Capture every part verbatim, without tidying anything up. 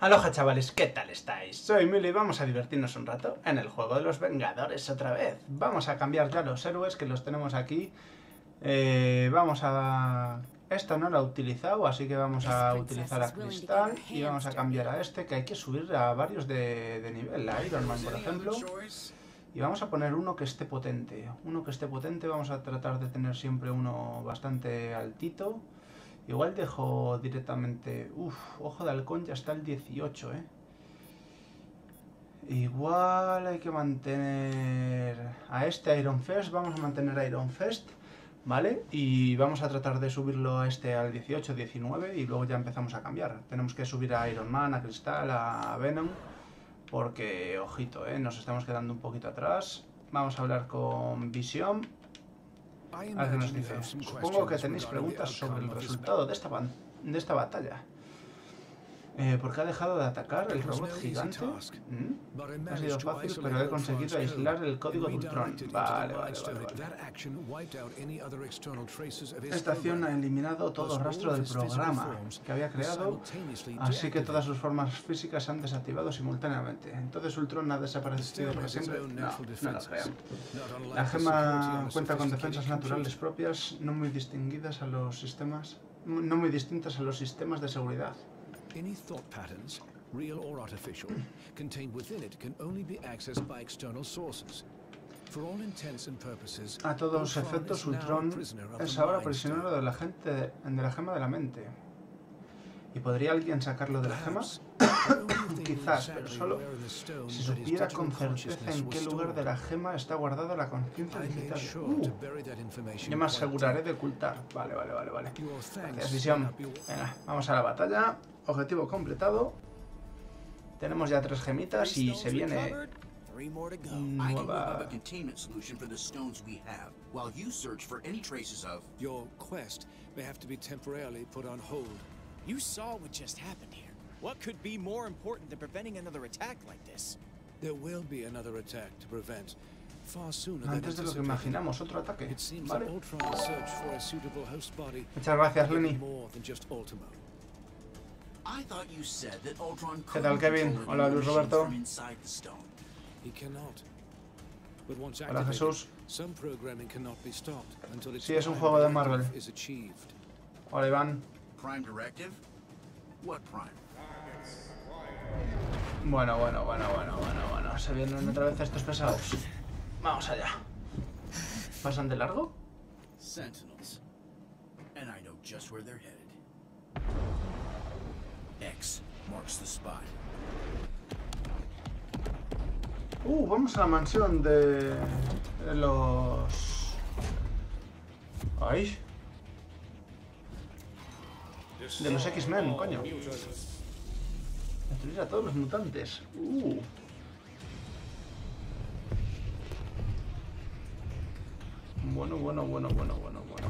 Aloha chavales, ¿qué tal estáis? Soy Mili y vamos a divertirnos un rato en el juego de los Vengadores otra vez. Vamos a cambiar ya los héroes que los tenemos aquí. Eh, vamos a... Esto no lo he utilizado, así que vamos a utilizar a Cristal y vamos a cambiar a este, que hay que subir a varios de, de nivel, a Iron Man por ejemplo. Y vamos a poner uno que esté potente. Uno que esté potente, vamos a tratar de tener siempre uno bastante altito. Igual dejo directamente... Uf, Ojo de Halcón ya está el dieciocho, ¿eh? Igual hay que mantener... A este Iron Fist, vamos a mantener a Iron Fist, ¿vale? Y vamos a tratar de subirlo a este al dieciocho, diecinueve y luego ya empezamos a cambiar. Tenemos que subir a Iron Man, a Cristal, a Venom, porque, ojito, ¿eh? Nos estamos quedando un poquito atrás. Vamos a hablar con Visión. A ver qué nos dice. Supongo que tenéis preguntas sobre el resultado de esta, de esta batalla. Eh, ¿Por qué ha dejado de atacar el robot gigante? ¿Mm? Ha sido fácil, pero he conseguido aislar el código de Ultron. Vale, vale, vale, vale. Esta acción ha eliminado todo rastro del programa que había creado, así que todas sus formas físicas se han desactivado simultáneamente. Entonces Ultron ha desaparecido para siempre. No, no lo creo. La gema cuenta con defensas naturales propias, no muy distinguidas a los sistemas, no muy distintas a los sistemas de seguridad. Any thought patterns, real or artificial, contained within it can only be accessed by external sources. For all intents and purposes, a todos efectos, Ultron es ahora prisionero de la gente de, de la gema de la mente. ¿Y podría alguien sacarlo de la gema? Quizás, pero solo si supiera con certeza en qué lugar de la gema está guardada la conciencia digital. Uh, yo me aseguraré de ocultar. Vale, vale, vale, vale. Gracias, Visión. Venga, vamos a la batalla. Objetivo completado. Tenemos ya tres gemitas y se viene nueva... You saw what just happened here. What could be more important than preventing another attack like this? There will be another attack to prevent. Far sooner than Antes de lo que imaginamos, otro ataque. It seems Vale. that Ultron will search for a suitable host body. Muchas gracias, Lenny. More than just Ultimo. I thought you said that Ultron ¿Qué tal, Kevin? Hola, Luis Roberto. He cannot. But once Hola, activated, Jesús. some programming cannot be stopped until its Sí, es un juego de Marvel. is achieved. Hola, Iván. Prime Directive? What Prime? Bueno, bueno, bueno, bueno, bueno, bueno. Se vienen otra vez estos pesados. Vamos allá. ¿Pasan de largo? Sentinels. And I know just where they're headed. X marks the spot. Uh, vamos a la mansión de los... Ay. De los X-Men, coño. Destruir a todos los mutantes. Uh. Bueno, bueno, bueno, bueno, bueno, bueno.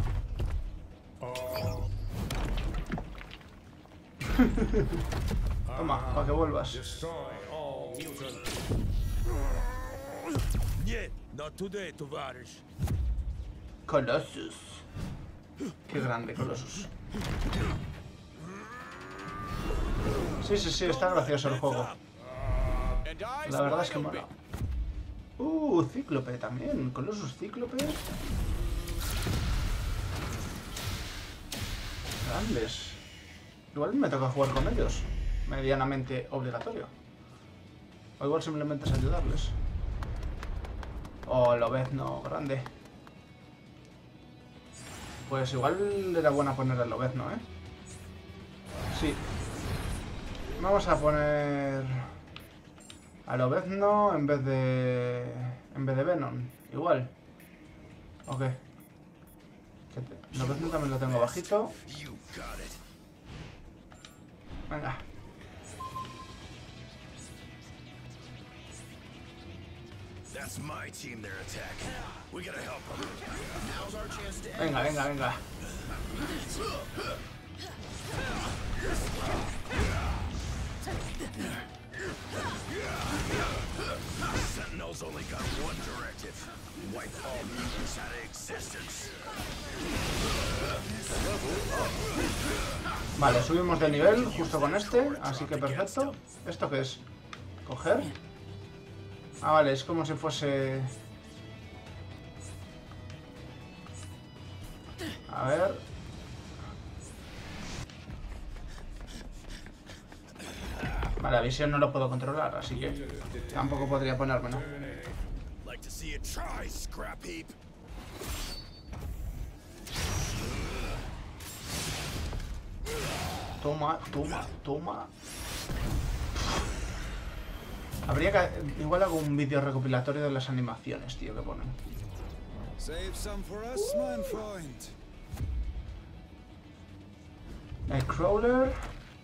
Toma, para que vuelvas. Colossus. Qué grande, Colossus. Sí, sí, sí, está gracioso el juego. La verdad es que mola. Uh, Cíclope también. Colossus Cíclope. Grandes. Igual me toca jugar con ellos. Medianamente obligatorio. O igual simplemente es ayudarles. O lo ves, no, grande. Pues igual era buena poner el Lobezno, ¿eh? Sí. Vamos a poner a Lobezno en vez de en vez de Venom. Igual. Ok. Lobezno también lo tengo bajito. Venga. Venga, venga, venga. Sentinels only got one directive. Wipe all mutants out of existence. Vale, subimos de nivel justo con este, así que perfecto. ¿Esto qué es? ¿Coger? Ah, vale, es como si fuese... A ver... Vale, la visión no lo puedo controlar, así que tampoco podría ponérmelo. Toma, toma, toma. Habría que... Igual hago un vídeo recopilatorio de las animaciones, tío, que ponen. Nightcrawler.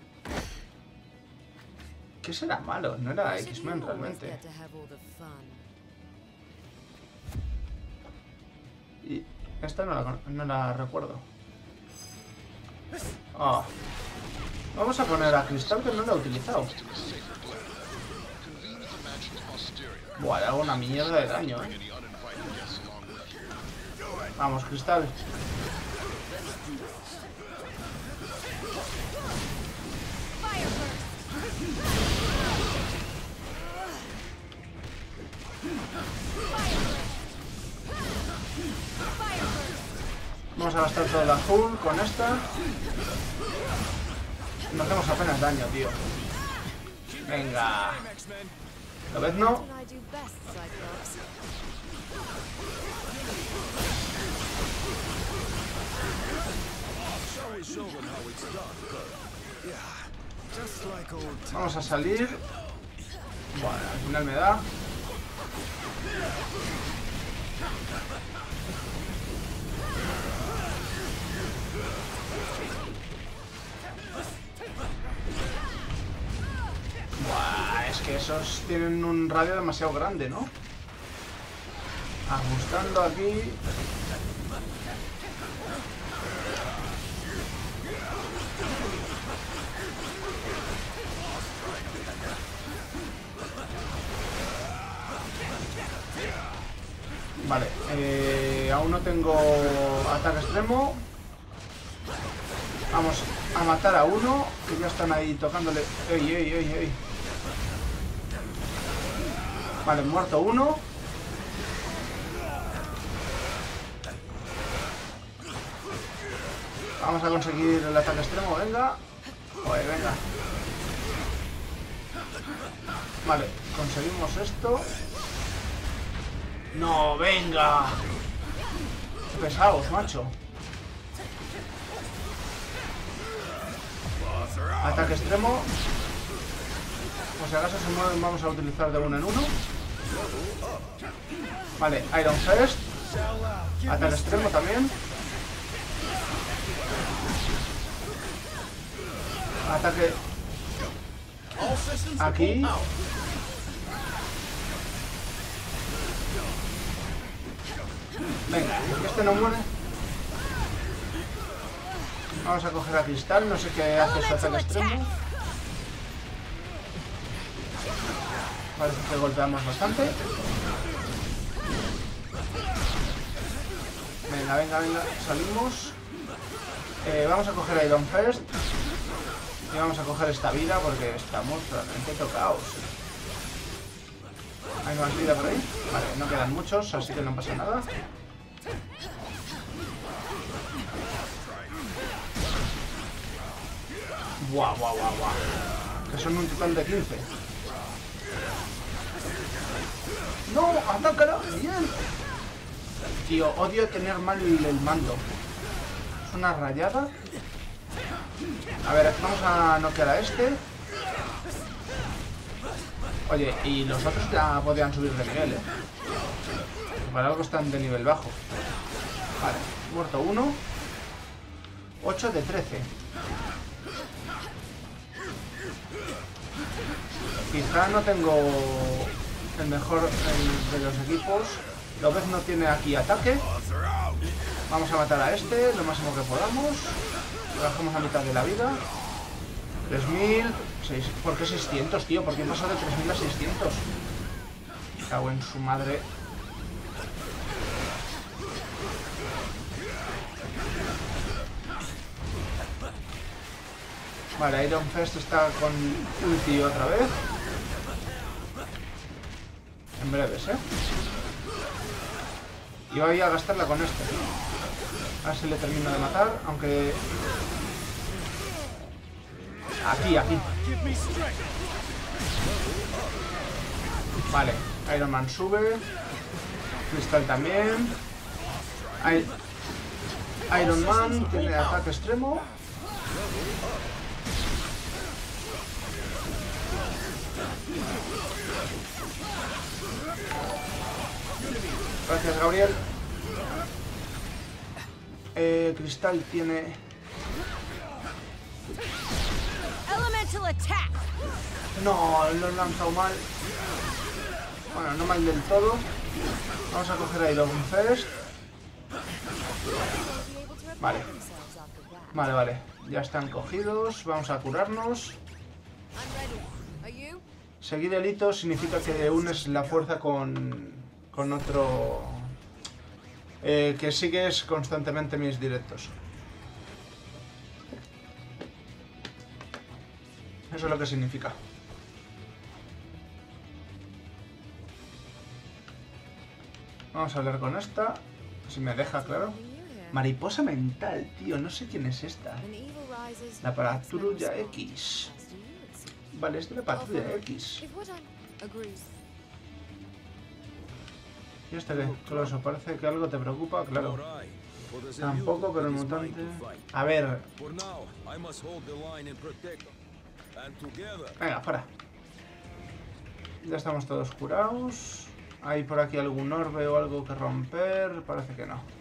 ¿Qué será malo? No era X-Men realmente. Y esta no la, no la recuerdo. Oh. Vamos a poner a Cristal, que no la he utilizado. Buah, le hago una mierda de daño, eh. Vamos, Cristal. Vamos a gastar todo el azul con esta. No hacemos apenas daño, tío. Venga. ¿Lo ves, no? Vamos a salir. Bueno, al final me da. Buah, es que esos tienen un radio demasiado grande, ¿no? Ajustando aquí. Vale, eh, aún no tengo ataque extremo. Vamos a matar a uno, que ya están ahí tocándole. ¡Ey, ey, ey, ey! Vale, muerto uno. Vamos a conseguir el ataque extremo, venga. Joder, venga. Vale, conseguimos esto. ¡No, venga! ¡Qué pesados, macho! Ataque extremo. Por si acaso se mueven, vamos a utilizar de uno en uno. Vale, Iron Fist. Ataque extremo también. Ataque aquí. Venga, este no muere. Vamos a coger a Cristal, no sé qué hace su ataque extremo. Parece que golpeamos bastante. Venga, venga, venga, salimos. Eh, vamos a coger a Iron Fist. Y vamos a coger esta vida porque estamos realmente tocados. ¿Hay más vida por ahí? Vale, no quedan muchos, así que no pasa nada. Guau, guau, guau, guau. Que son un total de quince. ¡No! ¡Atácala! ¡Bien! Tío, odio tener mal el mando. Es una rayada. A ver, vamos a noquear a este. Oye, y los otros ya podían subir de nivel, ¿eh? Para algo están de nivel bajo. Vale, muerto uno. ocho de trece. Quizá no tengo el mejor de los equipos. López no tiene aquí ataque. Vamos a matar a este lo máximo que podamos. Le bajamos a mitad de la vida. tres mil. ¿Por qué seiscientos, tío? ¿Por qué pasó de tres mil a seiscientos? Cago en su madre. Vale, Iron Fist está con ulti otra vez. En breves, ¿eh? Y voy a gastarla con este. A ver si le termino de matar, aunque... Aquí, aquí. Vale, Iron Man sube. Cristal también. I... Iron Man tiene ataque extremo. Gracias, Gabriel. Eh, Cristal tiene... Elemental attack. No, lo he lanzado mal. Bueno, no mal del todo. Vamos a coger a Iron Fist. Vale. Vale, vale. Ya están cogidos. Vamos a curarnos. Seguir el hito significa que unes la fuerza con, con otro... Eh, que sigues constantemente mis directos. Eso es lo que significa. Vamos a hablar con esta. Si me deja, claro. Mariposa mental, tío. No sé quién es esta. La patrulla X. Vale, es de la patrulla X. ¿Y este qué? Coloso, parece que algo te preocupa, claro. Tampoco, pero el mutante... A ver... Venga, fuera. Ya estamos todos curados. ¿Hay por aquí algún orbe o algo que romper? Parece que no.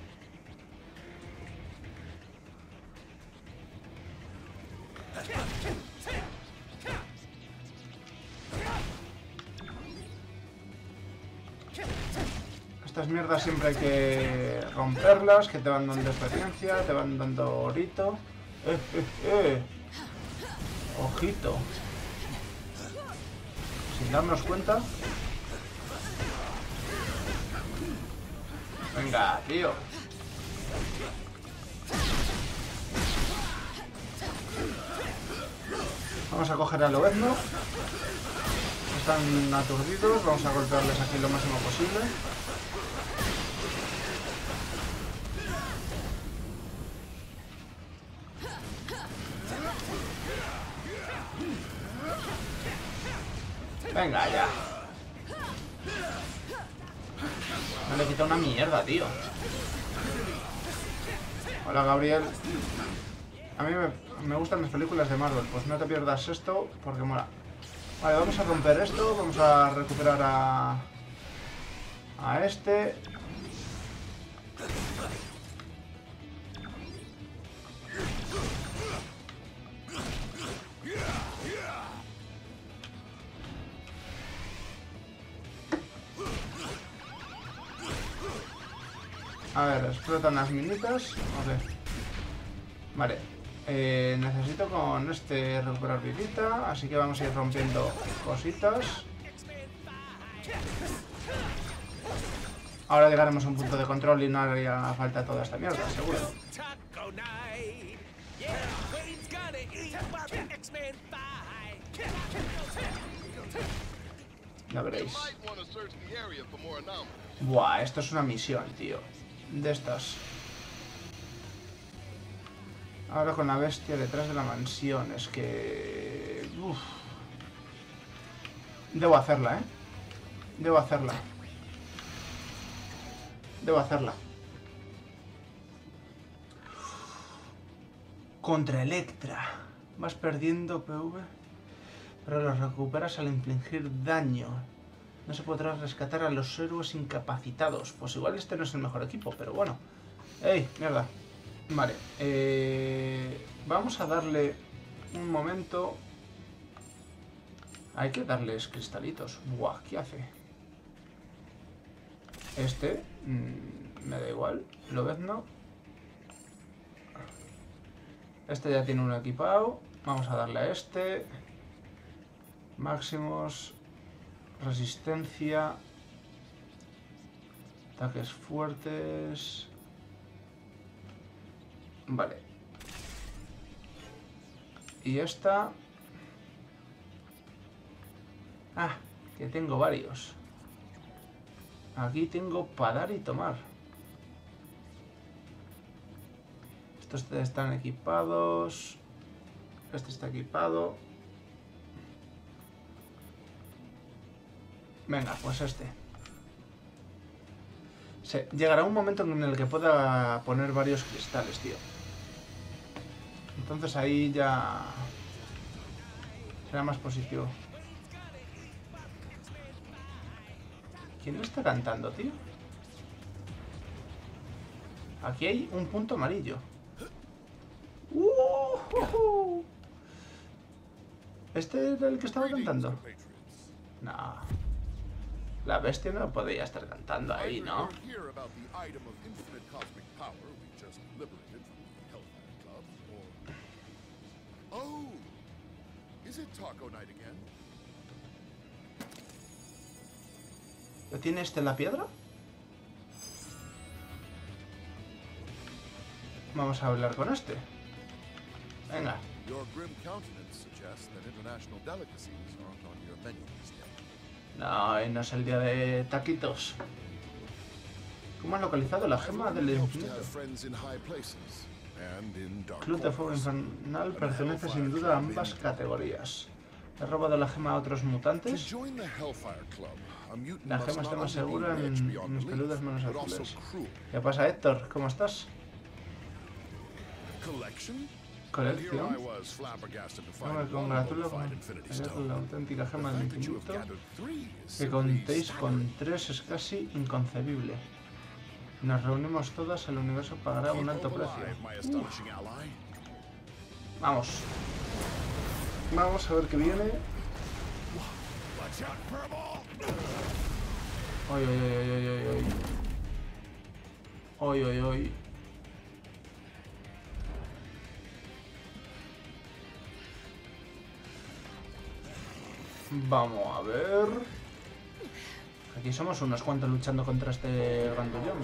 Estas mierdas siempre hay que romperlas, que te van dando experiencia, te van dando orito. Eh, eh, eh. Ojito. Sin darnos cuenta. Venga, tío. Vamos a coger al Lobezno. Están aturdidos. Vamos a golpearles aquí lo máximo posible. Venga, ya. Me le he quitado una mierda, tío. Hola, Gabriel. A mí me, me gustan las películas de Marvel. Pues no te pierdas esto, porque mola. Vale, vamos a romper esto. Vamos a recuperar a... A este. A ver, explotan las minitas. Ok. Vale. Eh, necesito con este recuperar vidita. Así que vamos a ir rompiendo cositas. Ahora llegaremos a un punto de control y no haría falta toda esta mierda, seguro. Ya veréis. Buah, esto es una misión, tío. De estas. Ahora con la bestia detrás de la mansión. Es que... Uf. Debo hacerla, ¿eh? Debo hacerla. Debo hacerla. Contra Electra. Vas perdiendo P V, pero los recuperas al infligir daño. No se podrá rescatar a los héroes incapacitados. Pues igual este no es el mejor equipo, pero bueno. ¡Ey! Mierda. Vale. Eh, vamos a darle un momento. Hay que darles cristalitos. Buah, ¿qué hace? Este. Mmm, me da igual. Lobezno. Este ya tiene uno equipado. Vamos a darle a este. Máximos. Resistencia. Ataques fuertes. Vale. y esta... Ah, que tengo varios. Aquí tengo para dar y tomar. Estos están equipados. Este está equipado. Venga, pues este. Sí, llegará un momento en el que pueda poner varios cristales, tío. Entonces ahí ya será más positivo. ¿Quién está cantando, tío? Aquí hay un punto amarillo. Uh, ¿Este era el que estaba cantando? No. La bestia no podía estar cantando ahí, ¿no? ¿Lo tiene este en la piedra? Vamos a hablar con este. Venga. No, no es el día de taquitos. ¿Cómo has localizado la gema del infinito? Club de Fuego Infernal pertenece sin duda a ambas categorías. ¿He robado la gema a otros mutantes? La gema está más segura en mis peludas manos azules. ¿Qué pasa, Héctor? ¿Cómo estás? Colección. No me congratulo con la auténtica gema del infinito. Que contéis con tres es casi inconcebible. Nos reunimos todas, el universo pagará un alto precio. Uh. Vamos. Vamos a ver qué viene. Oy, oy, oy, oy, oy, oy. Oy, oy, oy. Vamos a ver. Aquí somos unos cuantos luchando contra este grandullón.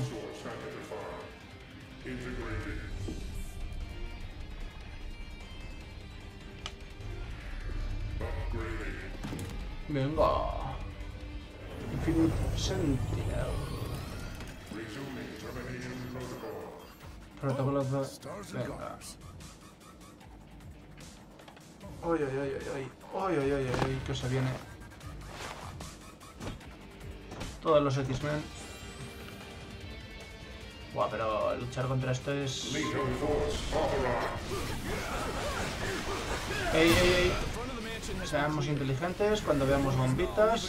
Venga. Infinite Sentinel. Protocolo de... Venga. Ay, ay, ay, ay, ay, ay, ay, ay, que se viene. Todos los X-Men. Buah, pero luchar contra esto es... ¡Ey, ey, ey! Seamos inteligentes cuando veamos bombitas.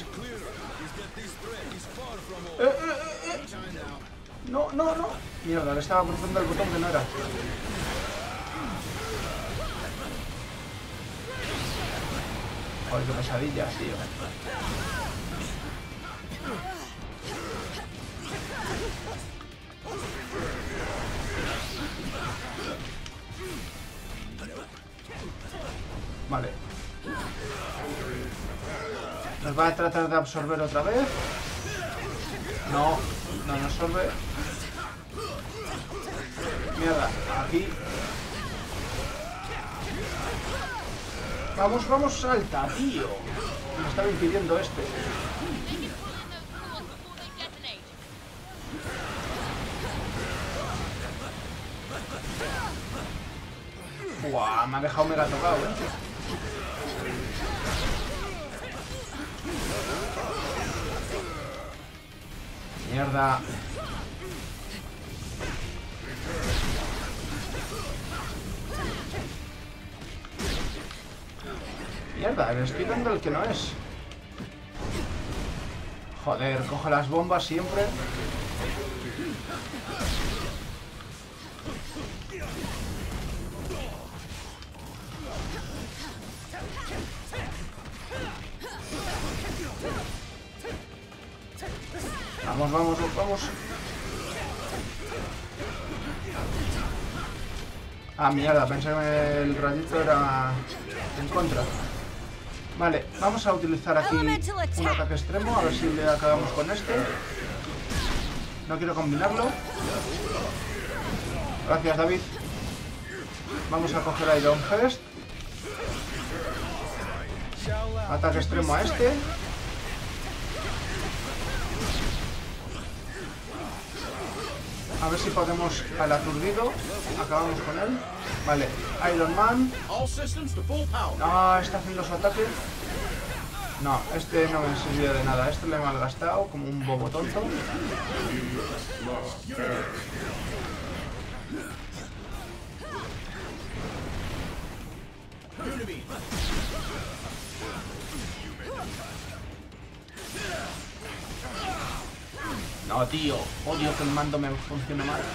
¡Eh, eh, eh, eh! ¡No, no, no! Mierda, le estaba pulsando el botón que no era. Joder, qué pesadillas, tío. Vale. Nos va a tratar de absorber otra vez. No, no nos absorbe. Mierda, aquí. Vamos, vamos, salta, tío. Me estaba impidiendo este. Buah, me ha dejado mega tocado, eh. Mierda. Mierda, le estoy dando el que no es. Joder, cojo las bombas siempre. Vamos, vamos, vamos. Ah, mierda, pensé que el rayito era en contra. Vale, vamos a utilizar aquí un ataque extremo, a ver si le acabamos con este. No quiero combinarlo. Gracias, David. Vamos a coger a Iron Fist. Ataque extremo a este. A ver si podemos al aturdido. Acabamos con él. Vale, Iron Man. No, está haciendo su ataque. No, este no me sirvió de nada. Este le he malgastado como un bobo tonto. No, tío. Odio que el mando me funcione mal.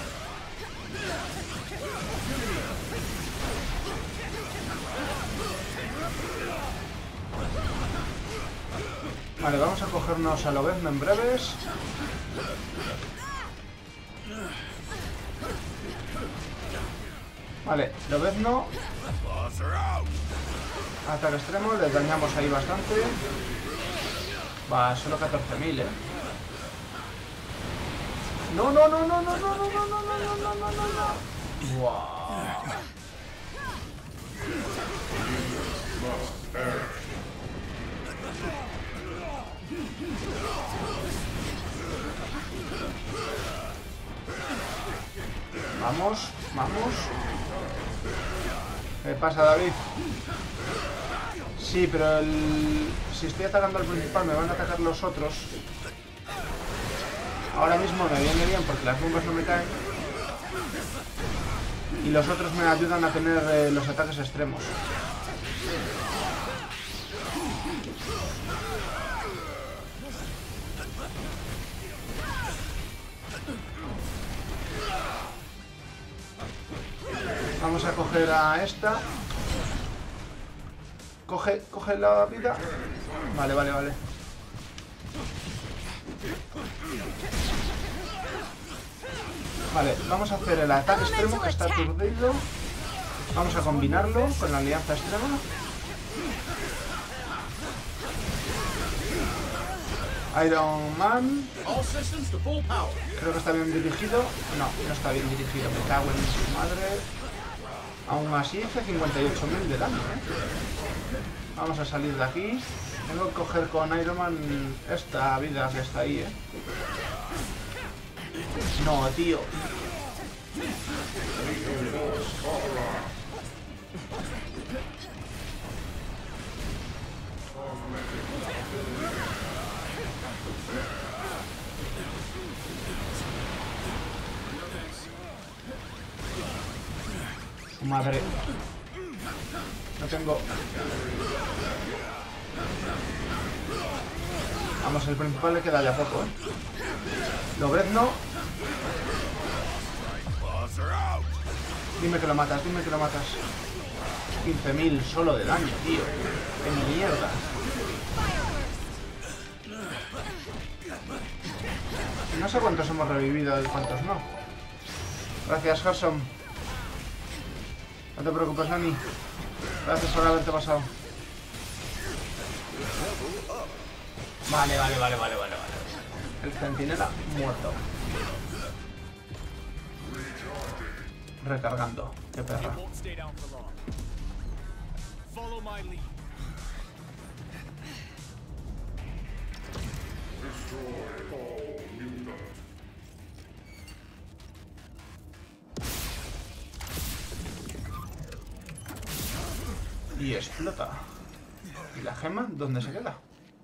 Vale, vamos a cogernos a Lobezno en breves. Vale, Lobezno. Ataque extremo, les dañamos ahí bastante. Va, solo catorce mil, eh. No, no, no, no, no, no, no, no, no, no, no, no, no, no, no. Wow. Vamos, vamos. ¿Qué pasa, David? Sí, pero el... si estoy atacando al principal me van a atacar los otros. Ahora mismo me viene bien porque las bombas no me caen. Y los otros me ayudan a tener eh, los ataques extremos. Vamos a coger a esta. Coge, coge la vida. Vale, vale, vale. Vale, vamos a hacer el ataque extremo que está aturdido. Vamos a combinarlo con la alianza extrema. Iron Man. Creo que está bien dirigido. No, no está bien dirigido. Me cago en su madre. Aún así hace cincuenta y ocho mil de daño, ¿eh? Vamos a salir de aquí. Tengo que coger con Iron Man esta vida que está ahí, ¿eh? No, tío. Su madre. No tengo... Vamos, el principal le queda ya poco, ¿eh? Lobezno. Dime que lo matas, dime que lo matas. quince mil solo de daño, tío. ¡Qué mierda! No sé cuántos hemos revivido y cuántos no. Gracias, Gerson. No te preocupes, Nani. Gracias por haberte pasado. Vale, vale, vale, vale, vale, vale. El centinela muerto. Recargando. Qué perra. Y explota. ¿Y la gema dónde se queda?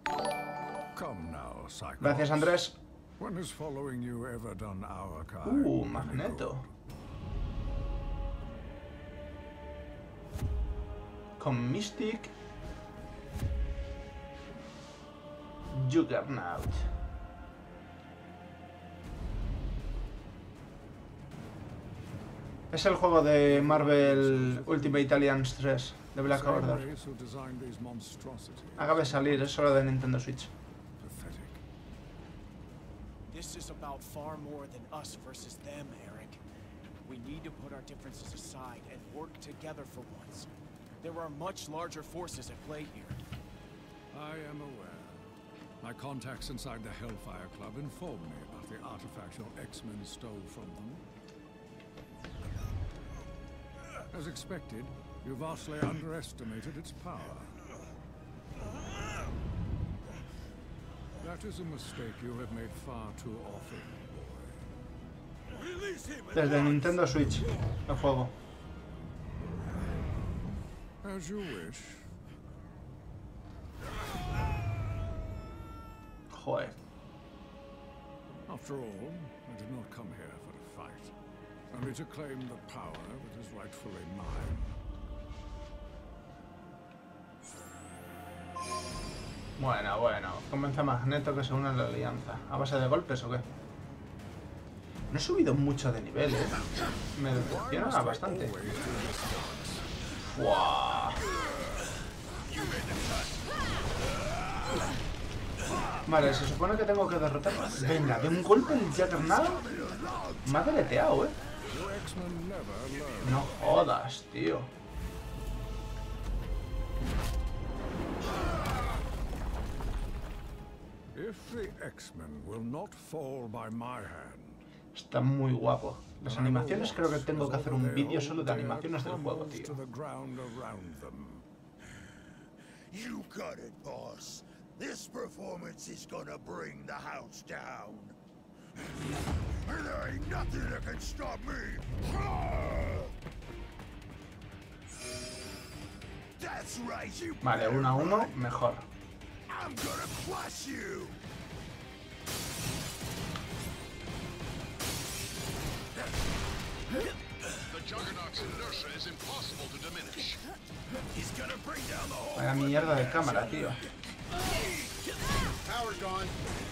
Gracias, Andrés. Uh, Magneto. Con Mystic. Juggernaut. Es el juego de Marvel Ultimate Alliance tres de Black Order. Acaba de salir, es solo de Nintendo Switch. This is about far more than us versus them, Eric. We need to put our differences aside and work together for once. There are much larger forces at play here. I am aware. My contacts inside the Hellfire Club informed me about the artifact your X-Men stole from them. As expected, you vastly underestimated its power. That is a mistake you have made far too often, boy. Release him. Desde Nintendo Switch, el juego. As you wish. Joder. After all, I did not come here for a fight, only to claim the power that is rightfully mine. Bueno, bueno. Convence a Magneto que se une a la alianza. ¿A base de golpes o qué? No he subido mucho de nivel, ¿eh? Me decepciona bastante. ¡Wow! Vale, se supone que tengo que derrotar. Venga, de un golpe el Juggernaut. Me ha deleteado, ¿eh? No jodas, tío. If the X-Men will not fall by my hand, Está muy guapo. Las animaciones, creo que tengo que hacer un vídeo solo de animaciones del juego, tío. You got it, boss. This performance is gonna bring the house down. And there ain't nothing that can stop me. That's right, you. Vale, uno a uno, mejor. I'm gonna crush you. The Juggernaut's inertia is impossible to diminish. He's gonna bring down the whole. Vaya mierda de cámara, tío. Power's gone.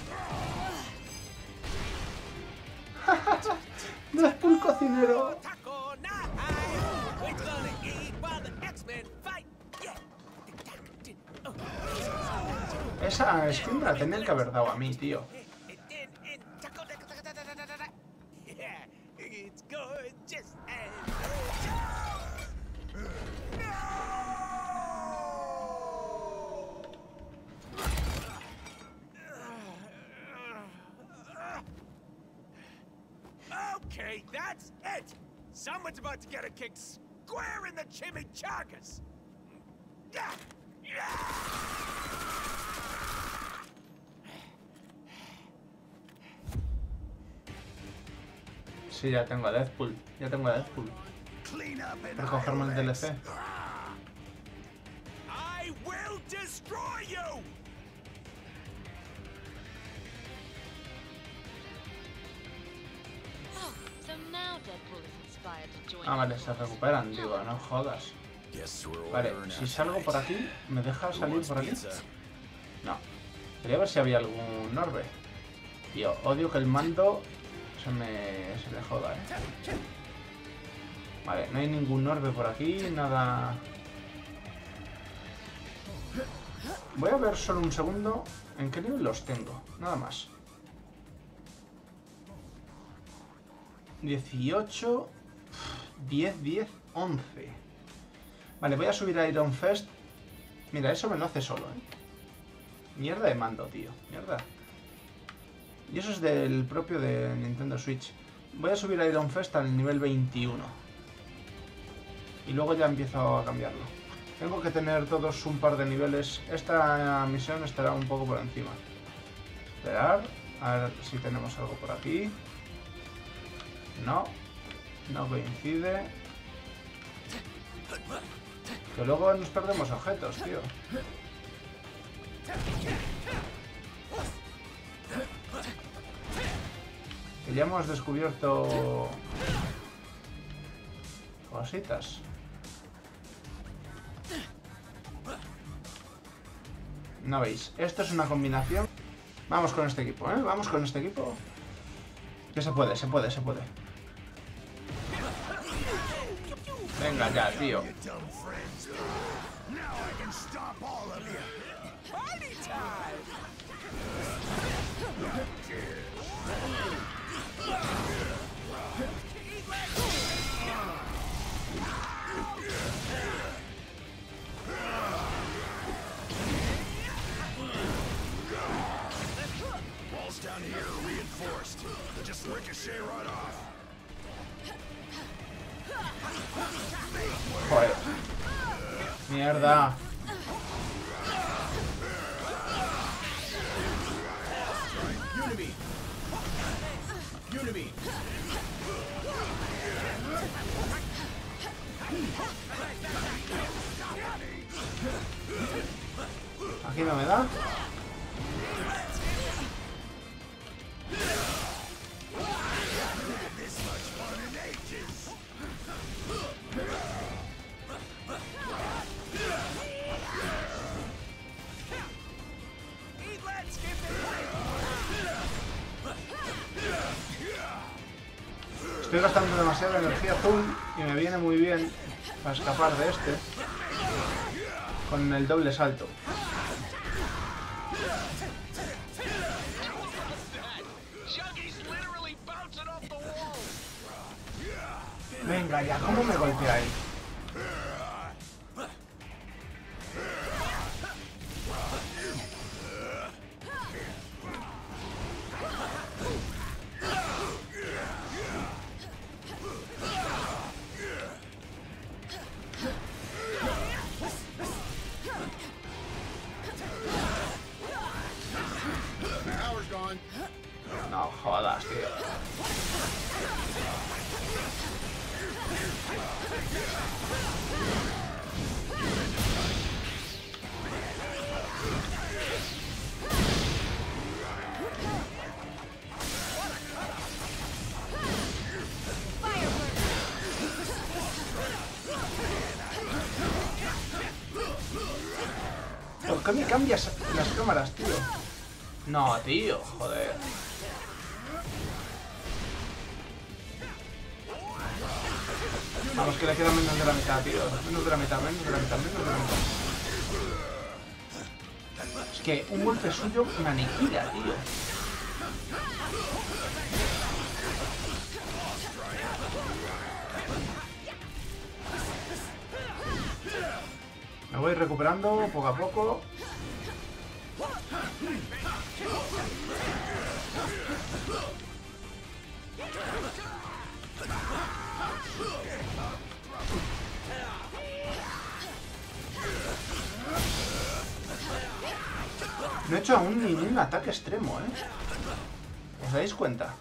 Deadpool cocinero. Taco night. We're gonna eat while the X-Men fight. Yeah. Esa skin me la tenían que haber dado a mí, tío. Yeah, it's gorgeous and okay, that's it. Someone's about to get a kick square in the chimichangas. Yeah. Sí, ya tengo a Deadpool. Ya tengo a Deadpool. Para cogerme el D L C. I will destroy you. Oh, so now Deadpool is inspired to join. Ah, vale, se recuperan, digo, no jodas. Vale, si salgo por aquí, ¿me deja salir por aquí? No. Quería ver si había algún orbe. Tío, odio que el mando se me... se le joda, eh. Vale, no hay ningún orbe por aquí, nada... Voy a ver solo un segundo en qué nivel los tengo, nada más. dieciocho, diez, diez, once. Vale, voy a subir a Iron Fist. Mira, eso me lo hace solo, ¿eh? Mierda de mando, tío. Mierda. Y eso es del propio de Nintendo Switch. Voy a subir a Iron Fist al nivel veintiuno. Y luego ya empiezo a cambiarlo. Tengo que tener todos un par de niveles. Esta misión estará un poco por encima. Esperar. A ver si tenemos algo por aquí. No. No coincide. Que luego nos perdemos objetos, tío. Que ya hemos descubierto cositas. No veis, esto es una combinación. Vamos con este equipo, ¿eh? Vamos con este equipo. Que se puede, se puede, se puede. Venga ya, tío. Walls down here are reinforced. They just ricochet right off. Joder. Mierda. aquí no me da. Estoy gastando demasiada energía azul y me viene muy bien para escapar de este con el doble salto. Venga ya, ¿cómo me golpea ahí? No jodas, tío. ¿Por qué me cambias las cámaras, tío? No, tío, joder. Vamos, que le queda menos de la mitad, tío. Menos de la mitad, menos de la mitad, menos de la mitad. Es que un golpe suyo me aniquila, tío. Me voy recuperando poco a poco. No he hecho aún ni un ataque extremo, ¿eh? ¿Os dais cuenta?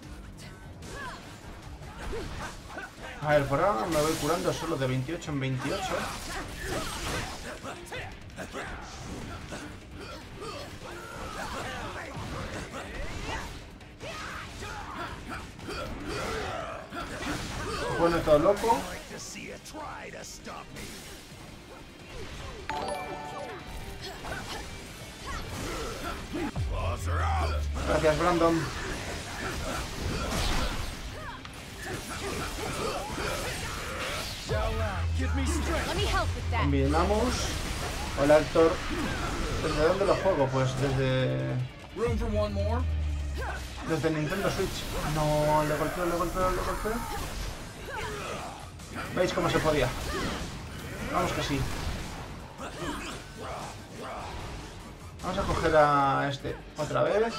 A ver, por ahora me voy curando solo de veintiocho en veintiocho. Se pone todo loco. Gracias, Brandon. Combinamos. Hola, Héctor. ¿Desde dónde lo juego? Pues desde... Desde Nintendo Switch. No, le golpeo, le golpeo, le golpeo. ¿Veis cómo se podía? Vamos que sí. Vamos a coger a este otra vez.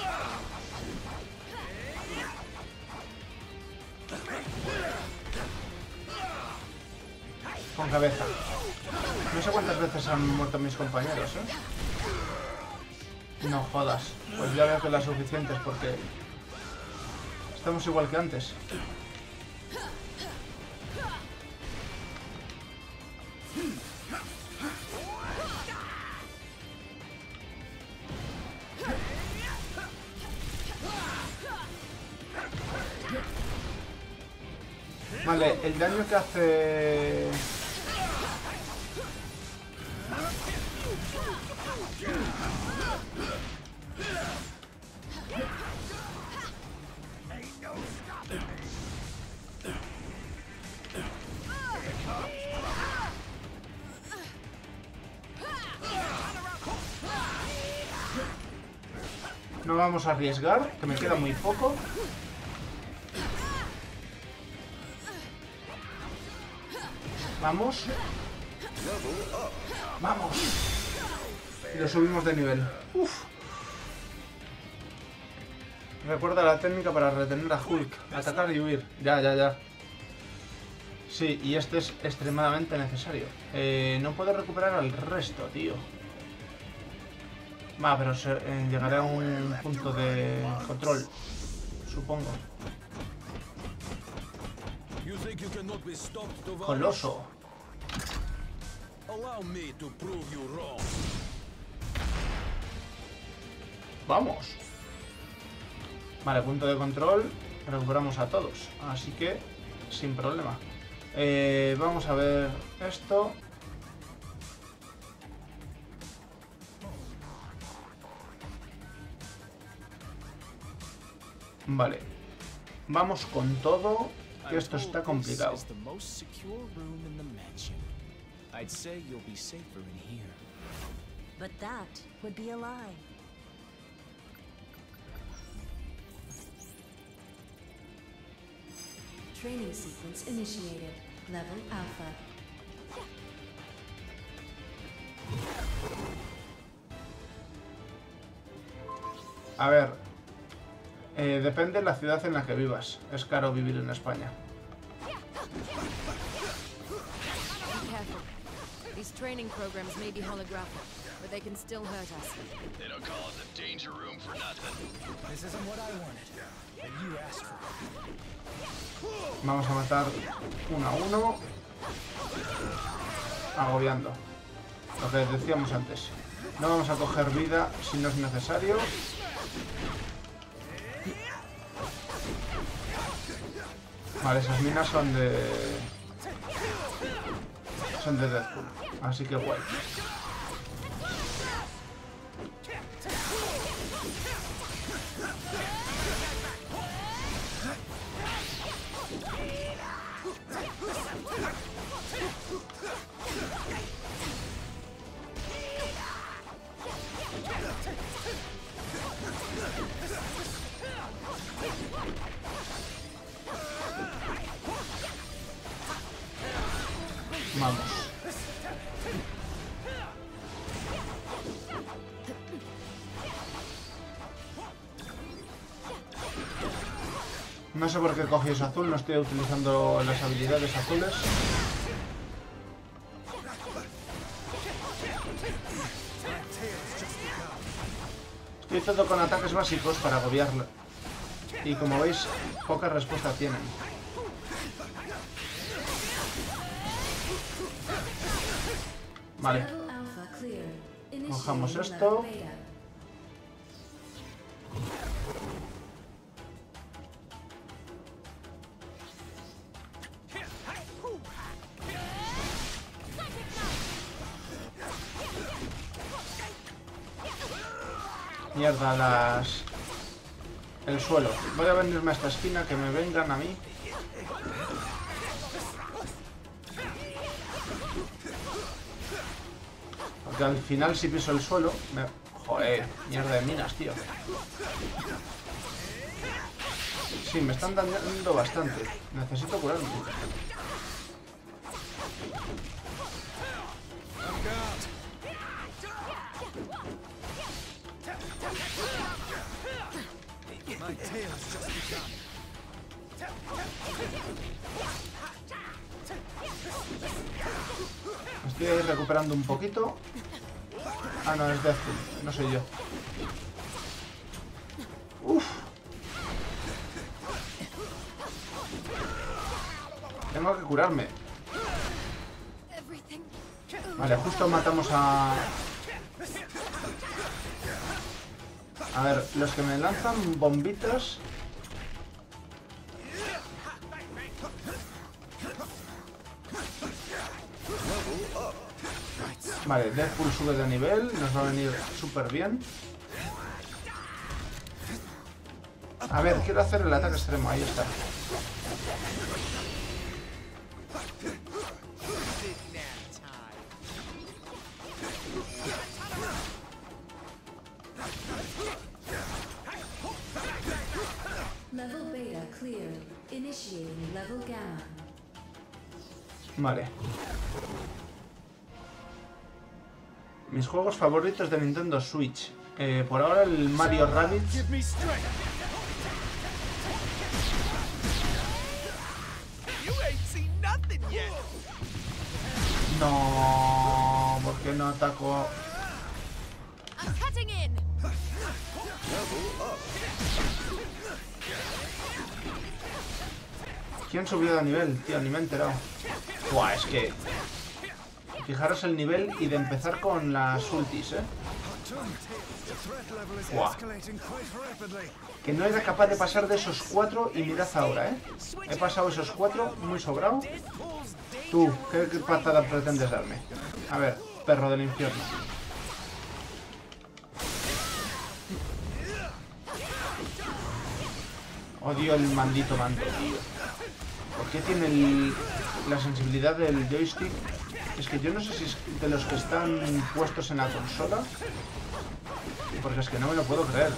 Con cabeza. No sé cuántas veces han muerto mis compañeros, ¿eh? No jodas. Pues ya veo que las suficientes porque estamos igual que antes. Vale, el daño que hace... No vamos a arriesgar, que me queda muy poco. Vamos. Vamos. Y lo subimos de nivel. Uf. Recuerda la técnica para retener a Hulk. Atacar y huir. Ya, ya, ya. Sí, y este es extremadamente necesario. Eh, no puedo recuperar al resto, tío. Va, pero se, eh, llegaré a un punto de control, supongo. Coloso. Vamos. Vale, punto de control. Recuperamos a todos. Así que, sin problema. Eh, vamos a ver esto. Vale. Vamos con todo, que esto está complicado. But that would be a lie. Training sequence initiated. Level Alpha. A ver, eh, depende de la ciudad en la que vivas. Es caro vivir en España. These training programs may be holographic, but they can still hurt us. They don't call it the danger room for nothing. This isn't what I wanted, but you asked for it. Vamos a matar uno a uno. Agobiando. Lo que decíamos antes. No vamos a coger vida si no es necesario. Vale, esas minas son de... Son de Deadpool. Así que guay. Vamos. No sé por qué cogí eso azul, no estoy utilizando las habilidades azules. Estoy todo con ataques básicos para agobiarlo. Y como veis, poca respuesta tienen. Vale. Cojamos esto. Mierda, las... El suelo. Voy a venirme a esta esquina, que me vengan a mí. Porque al final si piso el suelo... Me... Joder, mierda de minas, tío. Sí, me están dañando bastante. Necesito curarme. Estoy recuperando un poquito. Ah, no, es Deathpool, no soy yo. Uf. Tengo que curarme. Vale, justo matamos a... A ver, los que me lanzan bombitas... Vale, Deathpool sube de nivel, nos va a venir súper bien. A ver, quiero hacer el ataque extremo, ahí está. Level beta clear. Initiating level gamma. Vale. Mis juegos favoritos de Nintendo Switch. Eh, por ahora el Mario Rabbids. No, ¿por qué no ataco? ¿Quién subió de nivel? Tío, ni me he enterado. Buah, es que... Fijaros el nivel y de empezar con las ultis, ¿eh? Buah. Que no era capaz de pasar de esos cuatro y mirad ahora, ¿eh? He pasado esos cuatro muy sobrado. Tú, ¿qué, qué patada pretendes darme? A ver, perro del infierno. Odio el maldito mando, tío. ¿Por qué tiene el, la sensibilidad del joystick? Es que yo no sé si es de los que están puestos en la consola. Porque es que no me lo puedo creer.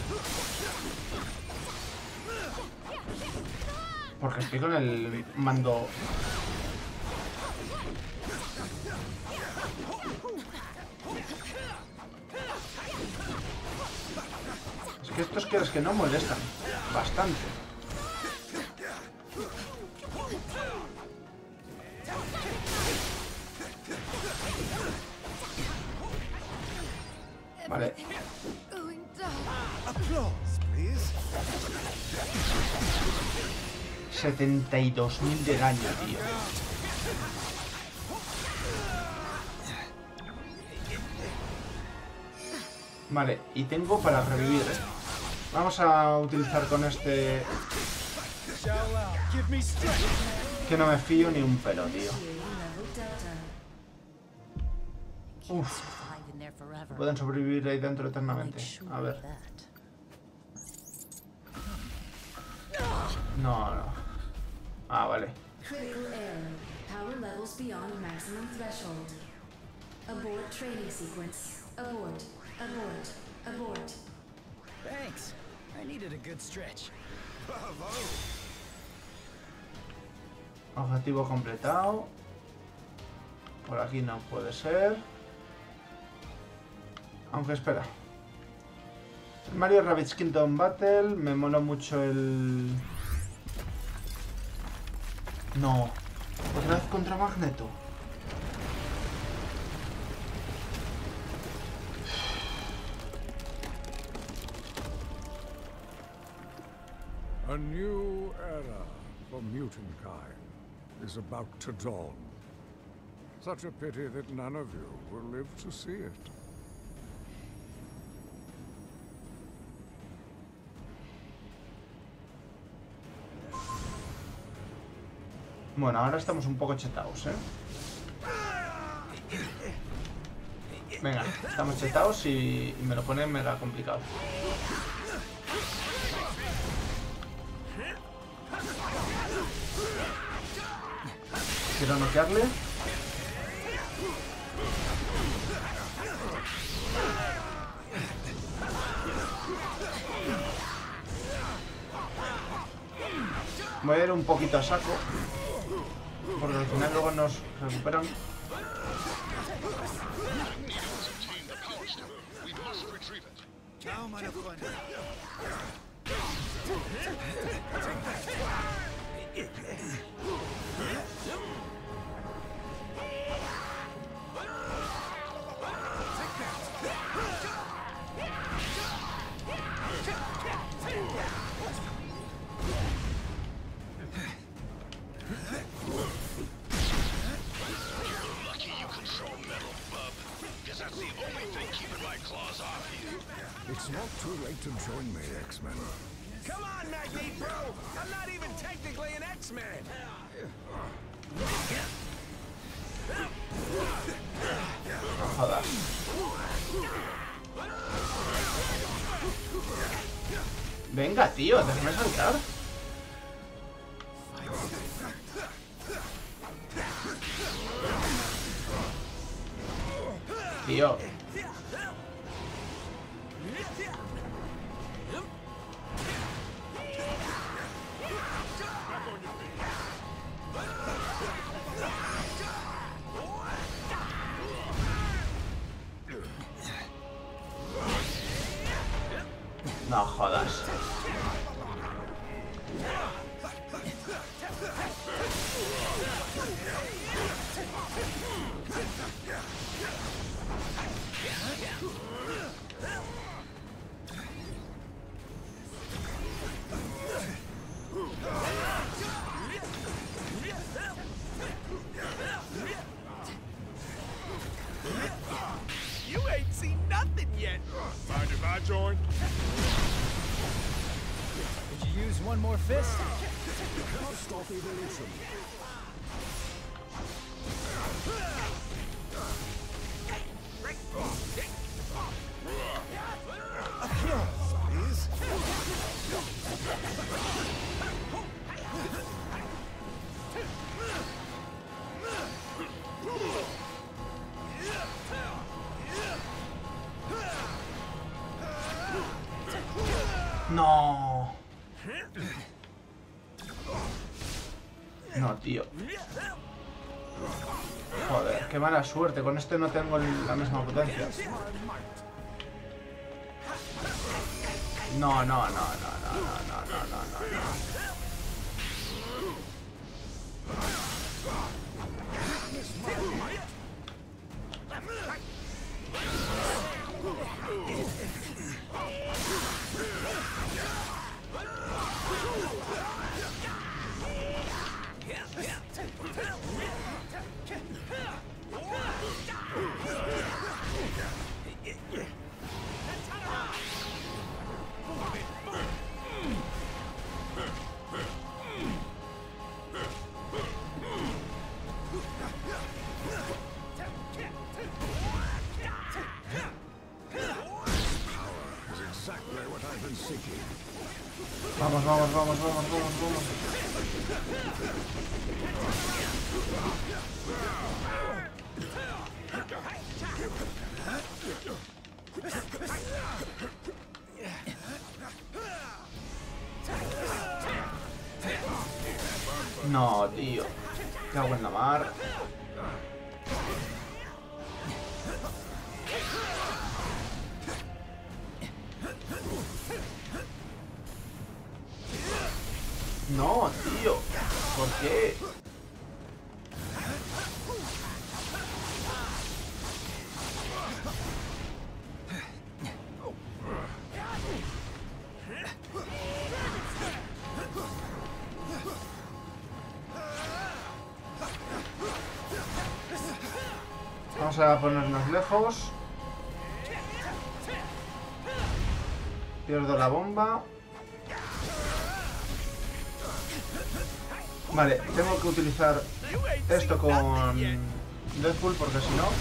Porque estoy con el mando... Es que estos quieres que no molestan bastante. Vale. setenta y dos mil de daño, tío. Vale, y tengo para revivir, ¿eh? Vamos a utilizar con este... Que no me fío ni un pelo, tío. Uf. Pueden sobrevivir ahí dentro eternamente. A ver. No, no. Ah, vale. Critical error. Power levels beyond maximum threshold. Abort training sequence. Abort. Abort. Abort. Thanks. I needed a good stretch. Objetivo completado. Por aquí no puede ser. Aunque espera. Mario Rabbids Kingdom Battle. Me mola mucho el... No. Otra vez contra Magneto. A new era for mutant kind is about to dawn. Such a pity that none of you will live to see it. Bueno, ahora estamos un poco chetados, ¿eh? Venga, estamos chetados y, y me lo pone mega complicado. Quiero noquearle. Voy a ir un poquito a saco. Porque al final luego nos recuperan. It's not too late to join me, X-Men. Come on, Magneto! I'm not even technically an X-Man! No jodas. Venga, tío, déjame saltar. Tío. No jodas. You ain't seen nothing yet! joint? Could you use one more fist? Stop evolution. No. No, tío. Joder, qué mala suerte. Con este no tengo la misma potencia. No, no, no, no, no, no, no, no, no, no. Vamos, vamos, vamos, vamos, vamos, vamos. No, tío. Qué agua en la mar. No, tío. ¿Por qué? Vamos a ponernos lejos. Pierdo la bomba. Vale, tengo que utilizar esto con Deadpool porque si no...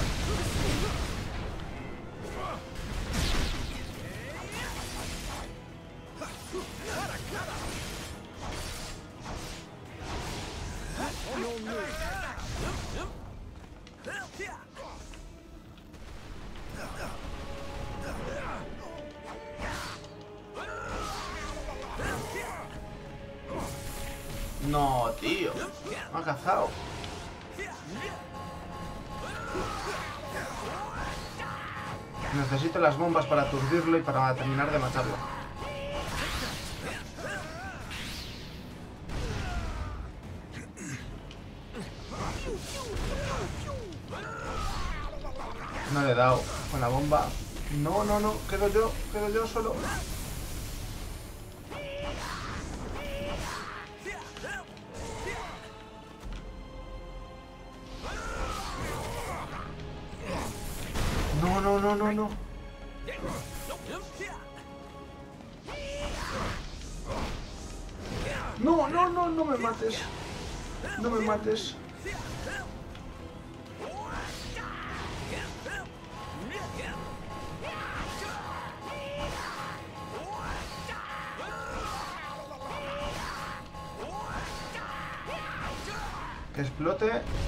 No, tío. Me ha cazado. Necesito las bombas para aturdirlo y para terminar de matarlo. No le he dado con la bomba. No, no, no. Quedo yo. Quedo yo solo. No, no, no, no, no. No, no, no, no me mates. No me mates. Que explote.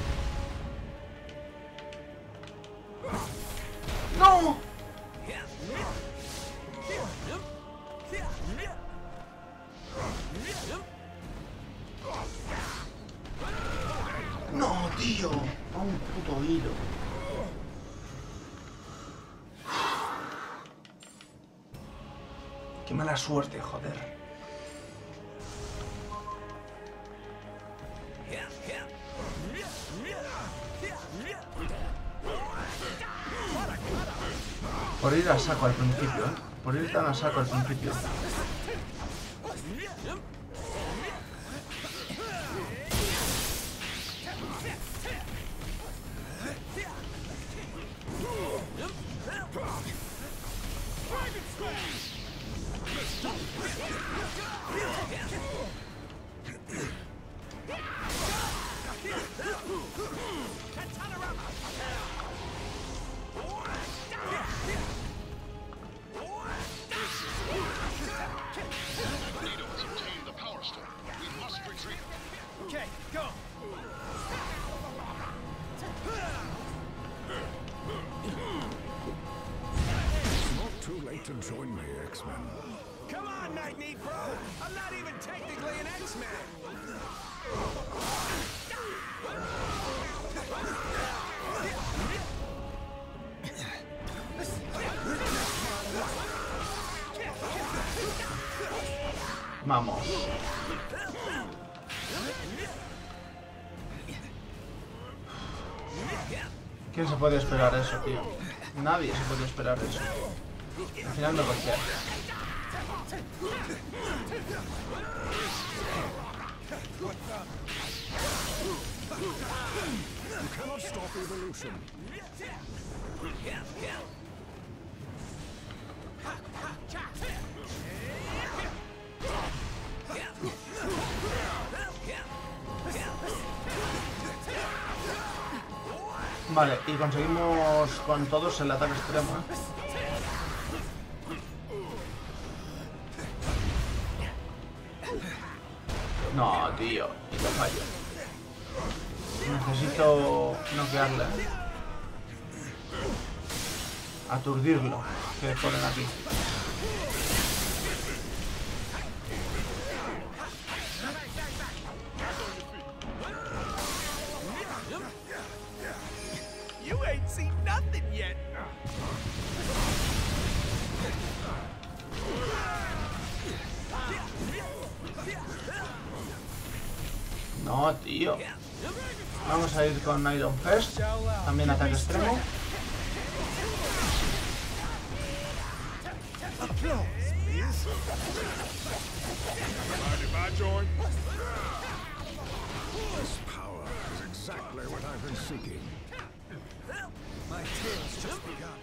¡No! ¡No, tío! A un puto hilo. ¡Qué mala suerte, joder! Por ir a saco al principio, ¿eh? Por ir tan a saco al principio. X-Men. Come on, Magneto, bro! I'm not even technically an X-Man! Vamos. ¿Quién se podía esperar eso, tío? Nadie se podía esperar eso. Al final me golpeé. You cannot stop evolution. Vale, y conseguimos con todos el ataque extremo, ¿eh? No, tío, y lo fallo. Necesito noquearle. Aturdirlo, que ponen aquí. You ain't seen nothing yet. No, tío. Vamos a ir con Iron Fist. También ataque extremo. This power is exactly what I've been seeking. My tale's just begun.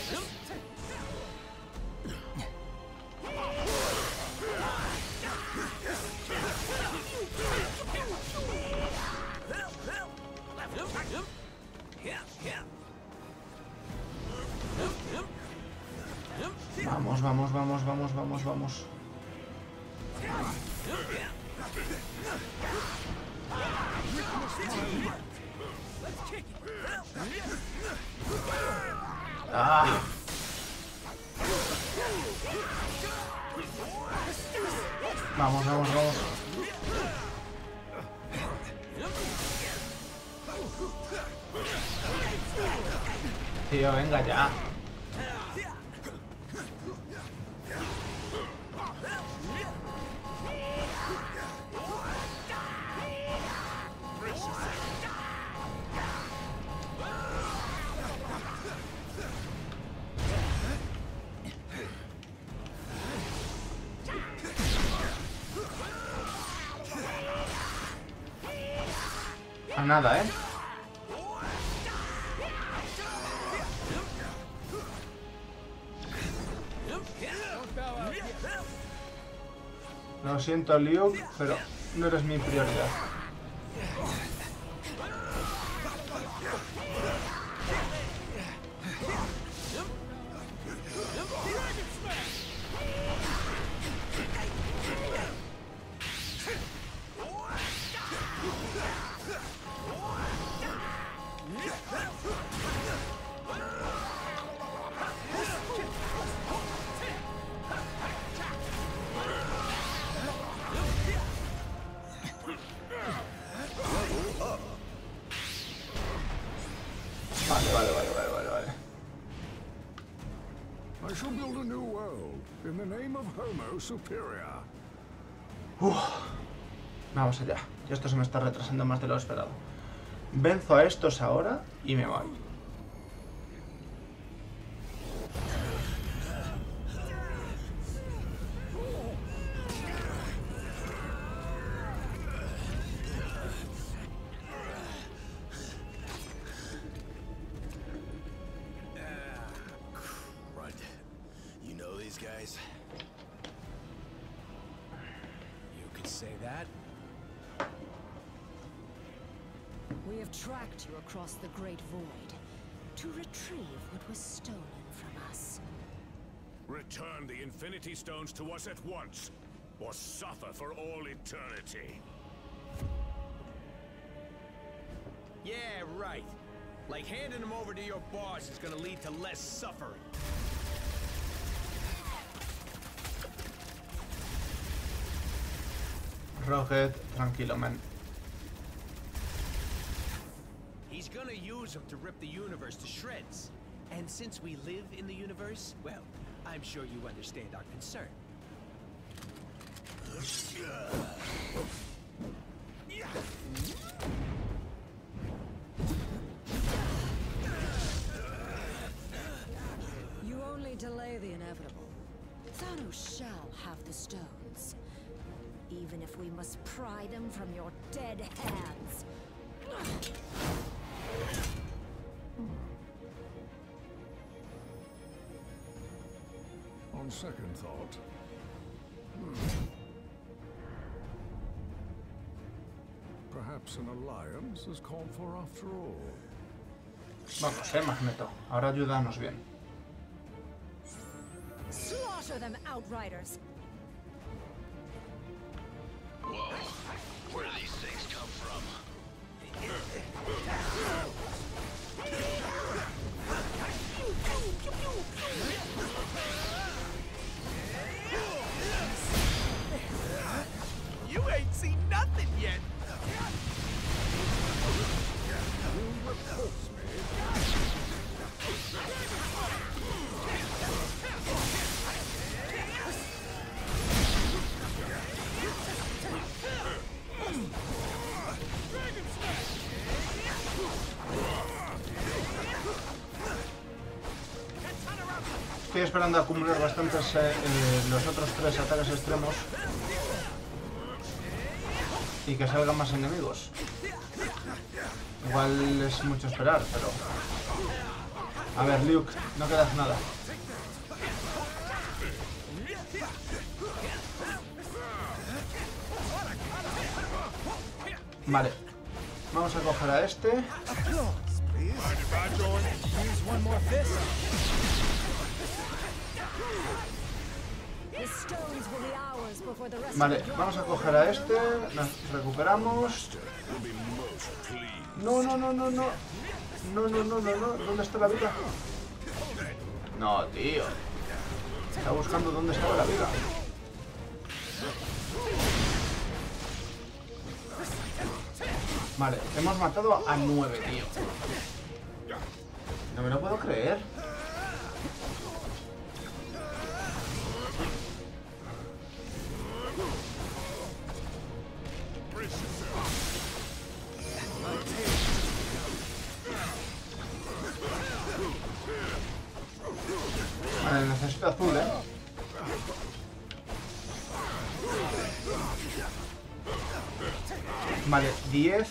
Vamos, vamos, vamos, vamos, vamos, vamos. Ah. Vamos, vamos, vamos. Tío, venga ya. A nada, ¿eh? Lo siento, Liu, pero no eres mi prioridad. Vale, vale, vale, vale, vale, vale. I shall build a new world in the name of Homo Superior. Uf. Vamos allá. Esto se me está retrasando más de lo esperado. Venzo a estos ahora y me voy. Guys, you could say that. We have tracked you across the Great Void to retrieve what was stolen from us. Return the Infinity Stones to us at once, or suffer for all eternity. Yeah, right. Like handing them over to your boss is gonna lead to less suffering. Rocket, tranquilo, man. He's gonna use them to rip the universe to shreds. And since we live in the universe, well, I'm sure you understand our concern. You only delay the inevitable. Thanos shall have the stones, even if we must pry them from your dead hands. On second thought, hmm. Perhaps an alliance is called for after all. Vamos, eh, Magneto. Ahora ayúdanos bien. Slaughter them, Outriders. Whoa. Where do these things come from? You ain't seen nothing yet. Estoy esperando a acumular bastantes eh, eh, los otros tres ataques extremos y que salgan más enemigos. Igual es mucho esperar, pero... A ver, Luke, no quedas nada. Vale. Vamos a coger a este. Vale, vamos a coger a este. Nos recuperamos. No, no, no, no, no. No, no, no, no, no. ¿Dónde está la vida? No, tío. Está buscando dónde estaba la vida. Vale, hemos matado a nueve, tío. No me lo puedo creer. Vale, necesito azul, eh. Vale, diez.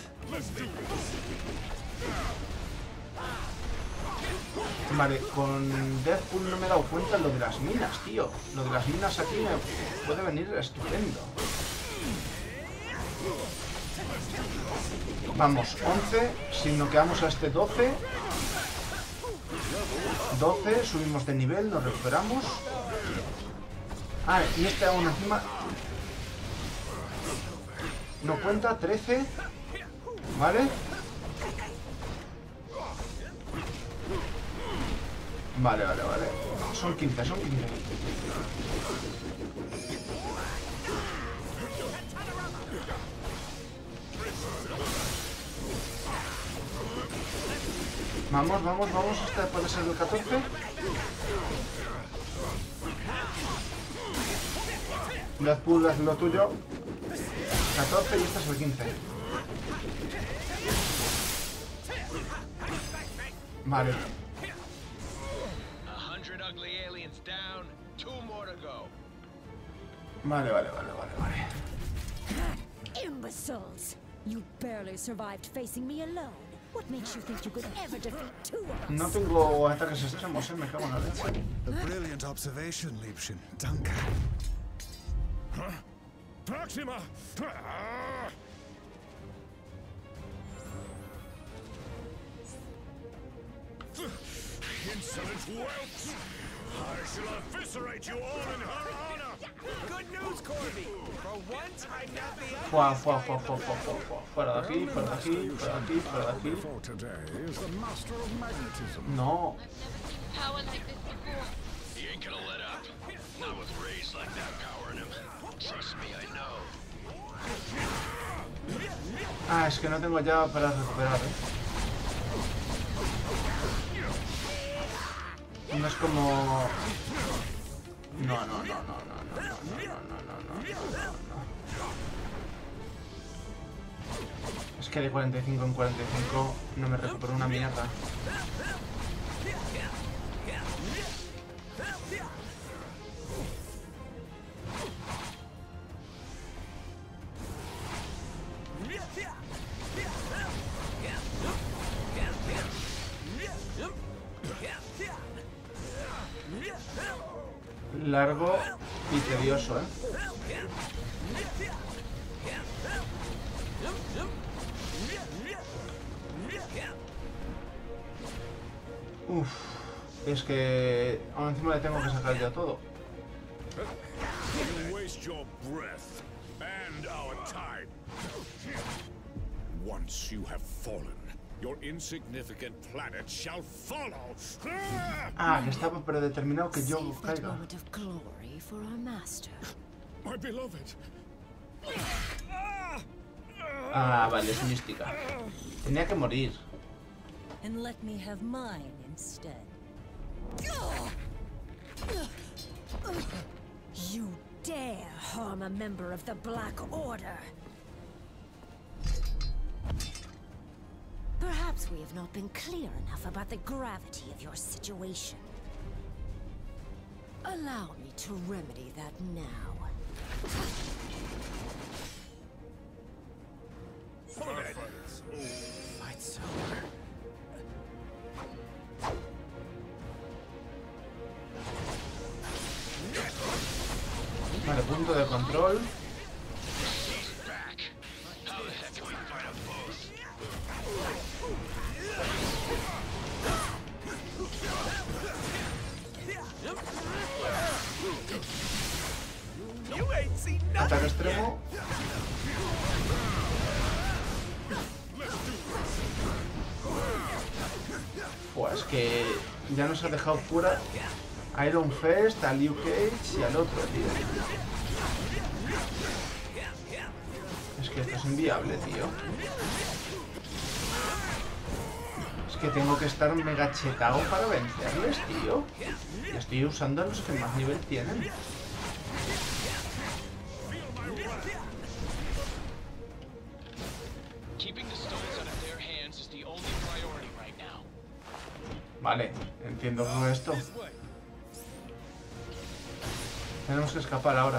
Vale, con Deadpool no me he dado cuenta lo de las minas, tío. Lo de las minas aquí me puede venir estupendo. Vamos, once. Si noqueamos a este doce. doce, subimos de nivel, nos recuperamos. Ah, y este aún encima... No cuenta, trece. ¿Vale? Vale, vale, vale. Son quince, son quince. Vamos, vamos, vamos. Este puede ser el catorce. Deadpool es lo tuyo. catorce y este es el quince. Vale. Vale, vale, vale, vale, vale. Imbeciles! You barely survived facing me alone. What makes you think you could ever defeat two of us? No tengo ataques extremos, eh, me cago en la leche. A brilliant observation, Liebchen. Danke. Huh? Proxima! Insolent whelps! I shall eviscerate you all in her honor! Good news, Corby! For once, I'm not the other. Fuá, fuá, fuá, fuá, fuá, fuá, fuá. Fuera de aquí, fuera de aquí, fuera de aquí, fuera de aquí. No. Power like this before. He ain't gonna let up. Not with rays like that powering him. Trust me, I know. Ah, es que no tengo ya para recuperar, ¿eh? No es como... No, no, no, no, no, no, no, no, no, no, no, no, no. Es que de cuarenta y cinco en cuarenta y cinco no me recupero una mierda. Largo y tedioso, ¿eh? Uf, es que aún encima le tengo que sacar ya todo. You waste your breath and our time. Once you have fallen, your insignificant planet shall follow. Ah, que estaba predeterminado que yo caiga. My beloved. Ah, vale, es mística. Tenía que morir. And let me have mine instead. You dare harm a member of the Black Order. Perhaps we have not been clear enough about the gravity of your situation. Allow me to remedy that now. Fight's over. Vale, punto de control. Ataque extremo. Pues que ya nos ha dejado fuera a Iron Fist, a Liu Cage y al otro, tío. Es que esto es inviable, tío. Es que tengo que estar mega chetado para vencerles, tío. Y estoy usando a los que más nivel tienen. Vale, entiendo todo esto. Tenemos que escapar ahora.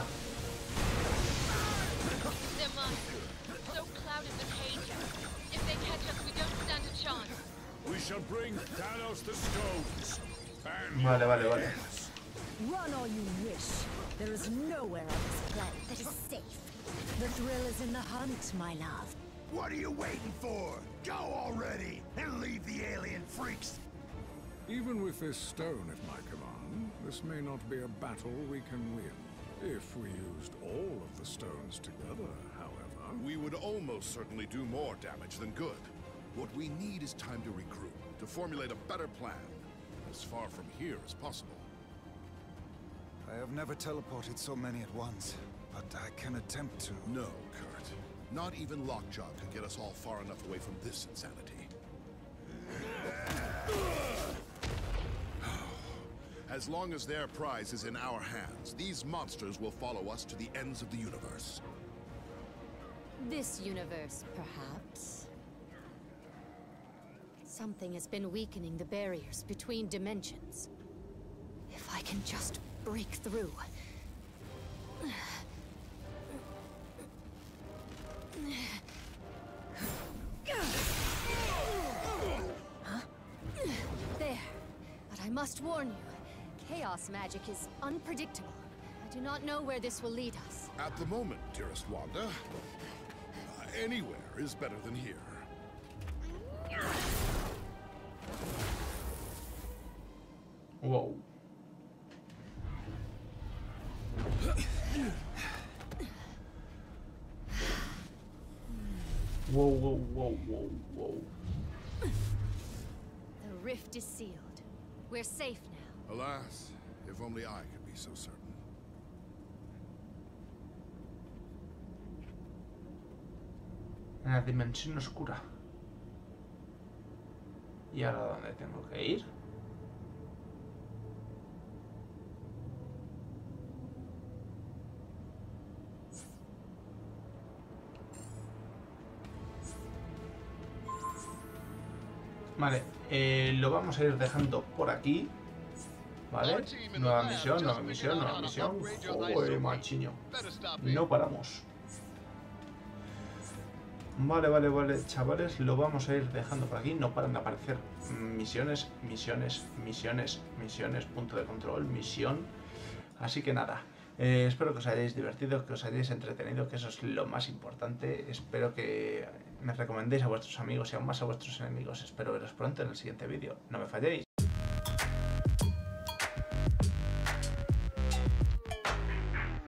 Vale, vale, vale. Run all you wish. There is nowhere on this planet that is safe. The thrill is in the hunt, my love. What are you waiting for? Go already and leave the alien freaks. Even with this stone at my command, this may not be a battle we can win. If we used all of the stones together, however... We would almost certainly do more damage than good. What we need is time to regroup, to formulate a better plan, as far from here as possible. I have never teleported so many at once, but I can attempt to... No, Kurt. Not even Lockjaw could get us all far enough away from this insanity. As long as their prize is in our hands, these monsters will follow us to the ends of the universe. This universe, perhaps. Something has been weakening the barriers between dimensions. If I can just break through. Huh? There. But I must warn you. Chaos magic is unpredictable. I do not know where this will lead us. At the moment, dearest Wanda, uh, anywhere is better than here. Whoa. Whoa, whoa, whoa, whoa, whoa. The rift is sealed. We're safe now. Alas, if only I could be so certain. En la dimensión oscura. ¿Y ahora dónde tengo que ir? Vale, eh, lo vamos a ir dejando por aquí. Vale, nueva misión, nueva misión, nueva misión. Joder, machiño. No paramos. Vale, vale, vale, chavales, lo vamos a ir dejando por aquí. No paran de aparecer misiones, misiones, misiones, misiones, punto de control, misión. Así que nada, eh, espero que os hayáis divertido, que os hayáis entretenido, que eso es lo más importante. Espero que me recomendéis a vuestros amigos y aún más a vuestros enemigos. Espero veros pronto en el siguiente vídeo. No me falléis.